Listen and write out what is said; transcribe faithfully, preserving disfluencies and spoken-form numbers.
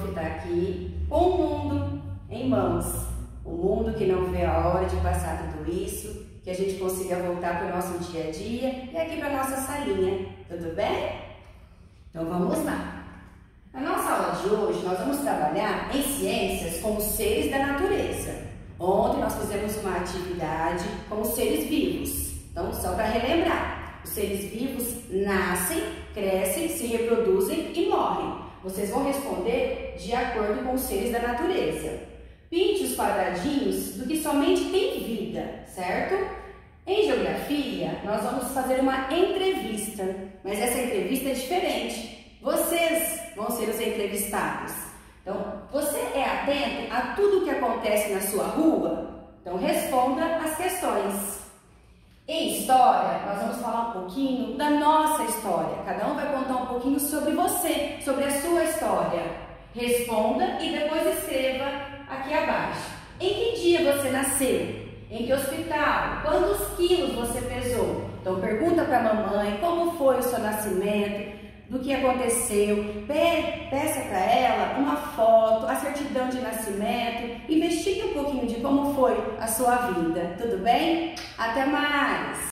que está aqui com o mundo em mãos. O mundo que não vê a hora de passar tudo isso, que a gente consiga voltar para o nosso dia a dia e aqui para a nossa salinha. Tudo bem? Então vamos lá. Na nossa aula de hoje, nós vamos trabalhar em ciências com os seres da natureza. Ontem nós fizemos uma atividade com os seres vivos. Então, só para relembrar, os seres vivos nascem, crescem, se reproduzem e morrem. Vocês vão responder de acordo com os seres da natureza. Pinte os quadradinhos do que somente tem vida, certo? Em geografia, nós vamos fazer uma entrevista, mas essa entrevista é diferente. Vocês vão ser os entrevistados. Então, você é atento a tudo o que acontece na sua rua? Então, responda as questões. Em história, nós vamos falar um pouquinho da nossa história. Cada um vai contar um pouquinho sobre você, sobre a sua história. Responda e depois escreva aqui abaixo. Em que dia você nasceu? Em que hospital? Quantos quilos você pesou? Então, pergunta para a mamãe como foi o seu nascimento, do que aconteceu. Peça para ela uma foto, a certidão de nascimento. Investigue um pouquinho de como foi a sua vida. Tudo bem? Até mais!